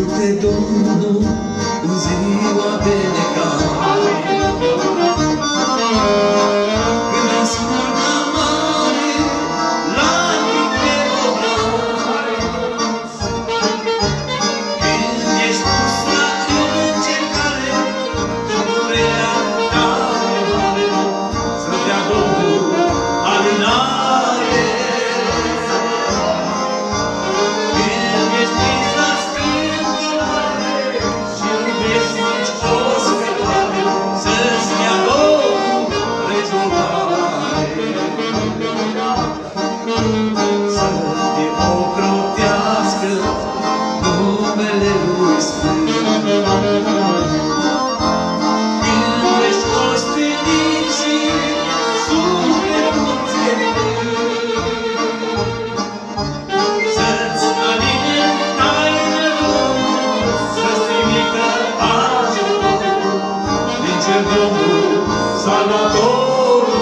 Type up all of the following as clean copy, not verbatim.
asculte Domnul în ziua de necare. Când în smurga mare, lacrimi pe obraj, când ești pus la încercare și durerea tare mare, să dea Domnul alinare. Când ești prins la scântărare și iubești nici o scăpare, să-ți dea Domnul rezolvare. Să te ocrotească numele Lui Sfânt. Când ești ostenit și sufletul ți-e plin, să-ți aline taină Domnul, să-ți trimită ajutor din cer Domnul Salvatorul.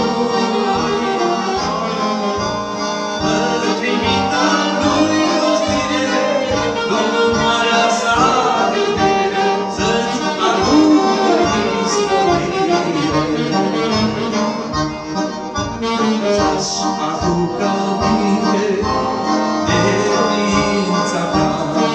Îl trimită Lui ostire, Domnul marea sa iubire, să-ți aducă izbăvire. Să-și aducă aminte de ființa ta,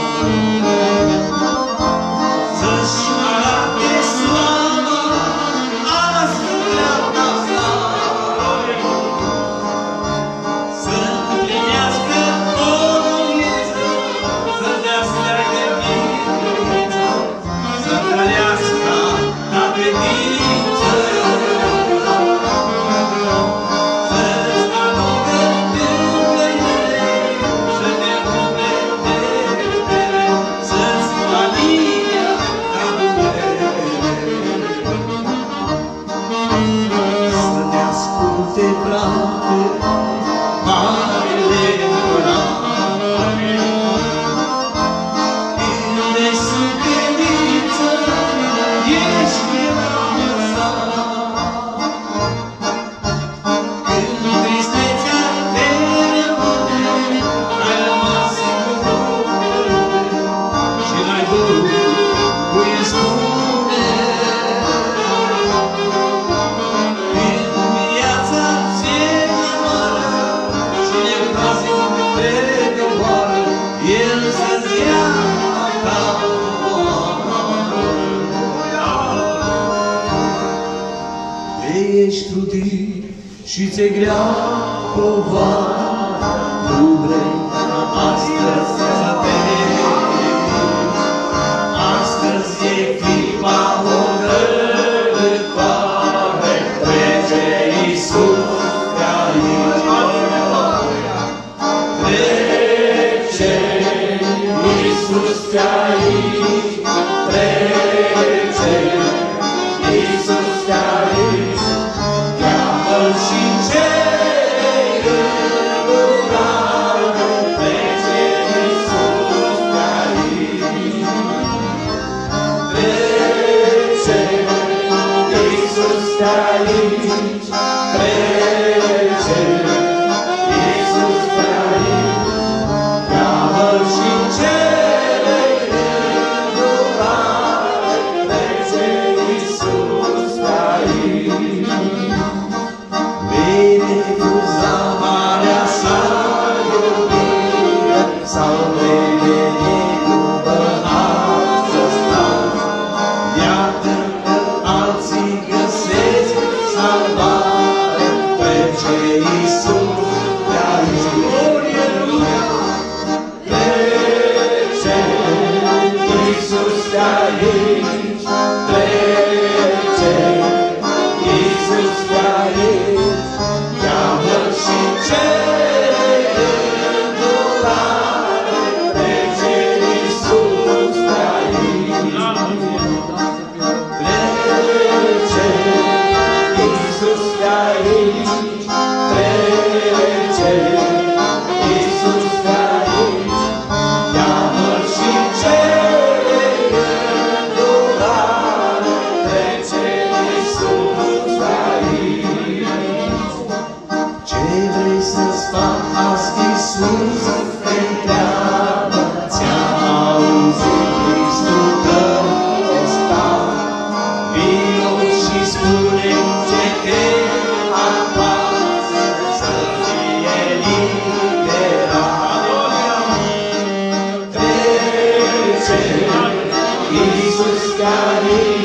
să-și arate slava asupra ta slavă, să împlinească o voință, să dea steargă biruință, să trăiască la credință. Să-ți aducă mângâiere, să te umple de putere, să-ți aline ca durere. Să te asculte, frate, Marele Împărat. Când ești sub credință, ești chemată sa. Când tristețea te rămâne, ai rămas singur pe lume și n-ai văzut cui îți spune. Când viața ți-e amară și necazul te doboară, El să-ți ia ta povară. Te ești trudit și ți-e grea povară, nu vrei astăzi să te ridici. Astăzi e clipa hotărâtoare, trece Iisus pe aici. Trece Iisus pe aici, trece Iisus pe aici. Cheamă-L și cere îndurare, trece Iisus pe aici. Trece Iisus pe aici, trece Iisus pe aici. Cheamă-L și cere îndurare, trece Iisus pe aici. Vei refuza marea sa iubire sau vei veni după altă stare? Iată-că alții găsesc salvare, trece Iisus pe aici. Aleluia! Trece Iisus pe aici, trece Iisus pe aici. Cheamă-L și cere îndurare, trece Iisus pe aici. Trece Iisus pe aici, trece Iisus pe aici. Cheamă-L și cere îndurare, chiar